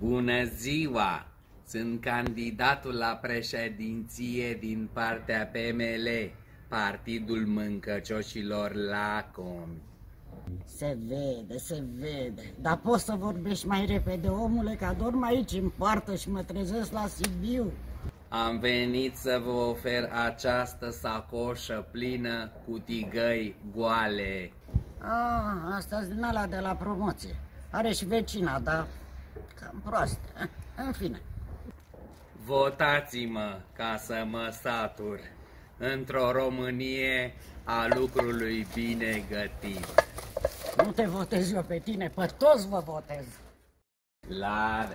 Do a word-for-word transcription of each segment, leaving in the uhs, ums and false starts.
Bună ziua! Sunt candidatul la președinție din partea P M L, Partidul Mâncăcioșilor Lacomi. Se vede, se vede. Dar poți să vorbești mai repede, omule, că adorm aici în poartă și mă trezesc la Sibiu. Am venit să vă ofer această sacoșă plină cu tigăi goale. Ah, asta-s din ala de la promoție. Are și vecina, dar cam proastă. În fine. Votați-mă ca să mă satur într-o Românie a lucrului bine gătit. Nu te votez eu pe tine, pe toți vă votez. Lar.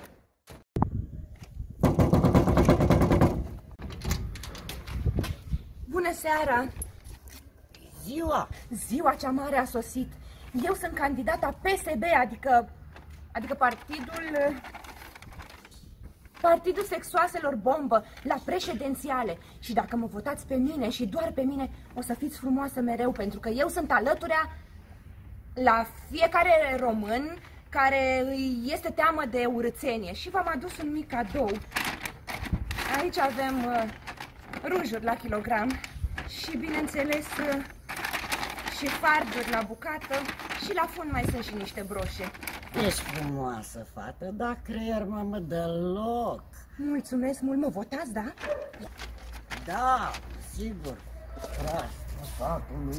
Bună seara! Ziua! Ziua cea mare a sosit. Eu sunt candidata P S B, adică, adică partidul... Partidul Sexoaselor Bombă, la președințiale. Și dacă mă votați pe mine și doar pe mine, o să fiți frumoasă mereu, pentru că eu sunt alăturea la fiecare român care îi este teamă de urâțenie. Și v-am adus un mic cadou. Aici avem uh, rujuri la kilogram și, bineînțeles, uh, și farduri la bucată și la fund mai sunt și niște broșe. Ești frumoasă, fată, dar creier, mamă, deloc. Mulțumesc mult, mă votați, da? Da, sigur. Proastă, satului.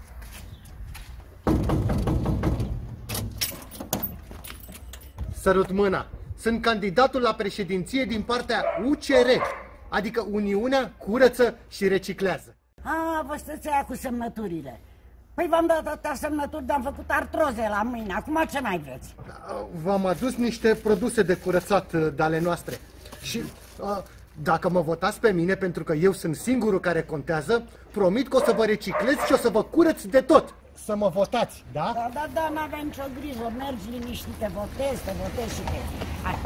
Sărut mâna! Sunt candidatul la președinție din partea U C R, adică Uniunea Curăță și Reciclează. A, vă stăți aia cu semnăturile. Păi v-am dat atâtea semnături, dar am făcut artroze la mâini. Acum ce mai vreți? V-am adus niște produse de curățat de ale noastre. Și a, dacă mă votați pe mine, pentru că eu sunt singurul care contează, promit că o să vă reciclez și o să vă curăț de tot. Să mă votați, da? Da, da, da, n-avea nicio grijă. Mergi liniștit, te votezi, te votezi și te... Hai.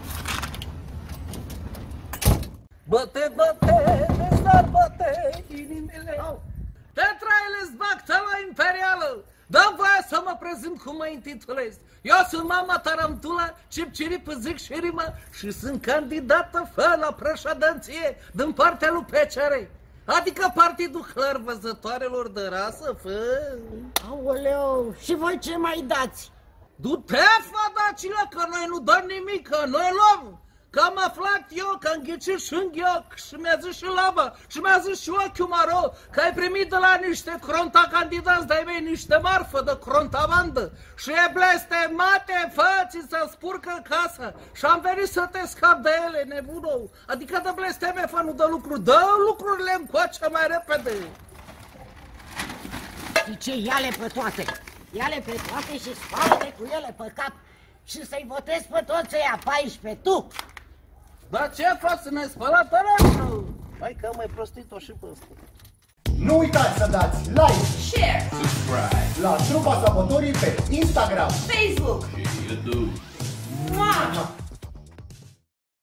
Băte, băte, de sar băte, inimile. Oh. Te traile zbactă la imperială. Dă voie să mă prezint cum mă intitulez. Eu sunt mama Tarantula, cip-ciripă, zic și rimă și sunt candidată fă la președinție din partea lui P C R. Adică Partidul Hărvăzătoarelor de rasă, fă. Aoleu, și voi ce mai dați? Du-te, fadacile, că noi nu dăm nimic, că noi luăm. Că am aflat eu, că am ghicit și în ghioc și mi-a zis și lava și mi-a zis și ochiul maro că ai primit de la niște cronta candidați de-ai mei niște marfă de crontabandă și e blestemate, fă-ți să spurcă casa și am venit să te scap de ele, nebunou. Adică de blesteme, fă, nu de lucruri, dă lucrurile încoace mai repede. Și ce, ia-le pe toate, ia-le pe toate și spală-te cu ele pe cap și să-i votezi pe toți ăia paisprezece, tu! Dar ce faci să ne spălat orașul? Hai că am mai prostit-o și pe ăsta. Nu uitați să dați like, share, subscribe la Trupa Sabotorii pe Instagram, Facebook și YouTube. Mua!